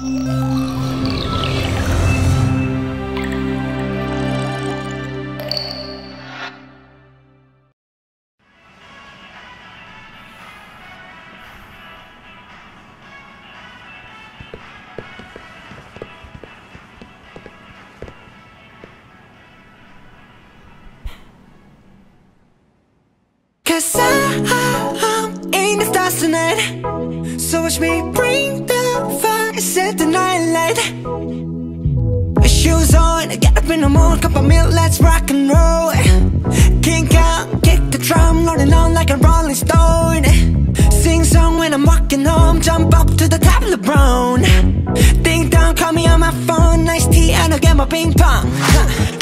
Cause I'm in the stars tonight, so watch me bring the fire, set the night light. Shoes on, get up in the morning, cup of milk, let's rock and roll. Kink out, kick the drum, rolling on like a rolling stone. Sing song when I'm walking home, jump up to the top of the brown. Ding dong, call me on my phone, nice tea and I'll get my ping pong.